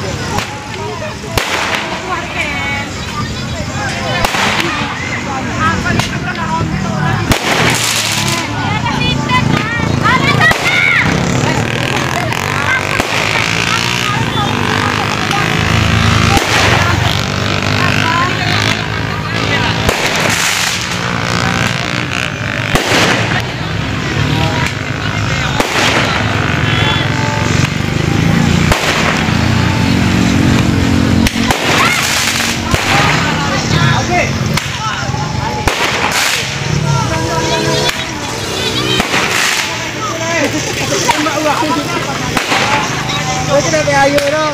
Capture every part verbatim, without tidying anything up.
Ayo no.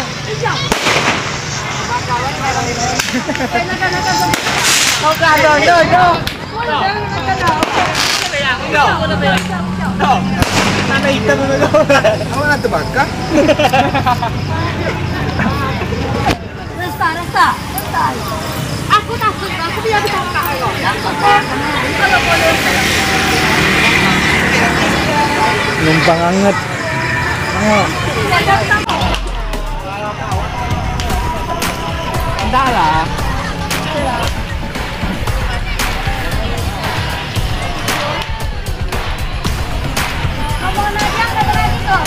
Không làm rồi rồi đâu. Mana hitam dulu. Kamu nanti bakar. Resta, resta, resta. Aku takut, aku tidak bisa makan. Kalau boleh. Numpang anget. Oh. Enggak lah. Ngomong aja nggak berani kok.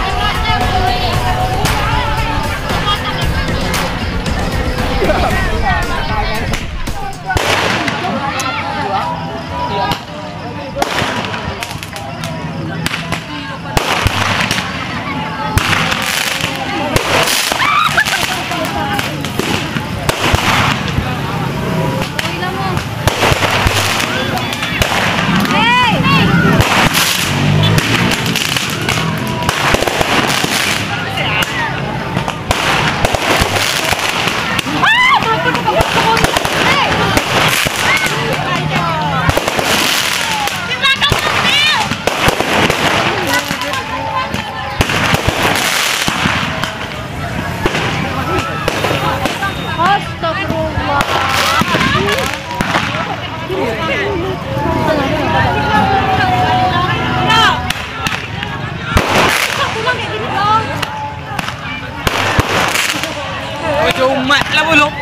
Umat lah belum.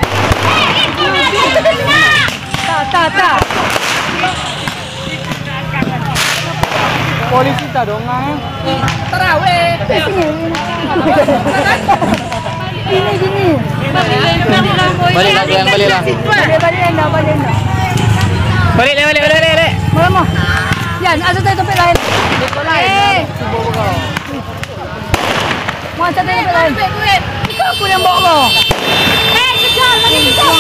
Tak, tak, tak. Polisi tak dongang. Terawih. Gini, gini. Balik lagi yang balik lah. Balik, balik anda, balik anda. Balik, balik, balik, balik, balik. Mau, mau. Yan, asal tayo tempat lain. Tempat lain. Eh. Mau asal tayo tempat lain. Ikaw aku yang bawa kau. Eh, kejap, lagi kejap.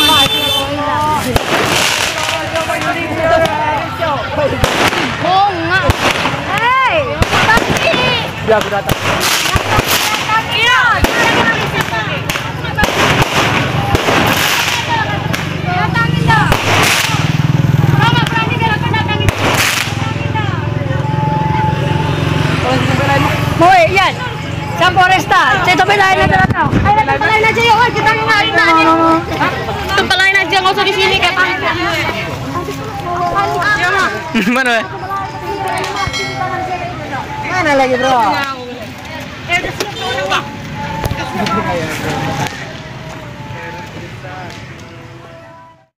Bunga. Hei, tapi. Biar aku datang. Iya. Datangin dah. Mama berani dia akan datangin. Polisi tempat lain. Mau, Yan. Sampai Resta. Saya tempat lain aja lah. Ayo tempat lain aja yuk. Kita nggak ini. Tempat lain aja, nggak usah di sini kayak pangkat. Mana? Mana lagi bro? Eh udah siap.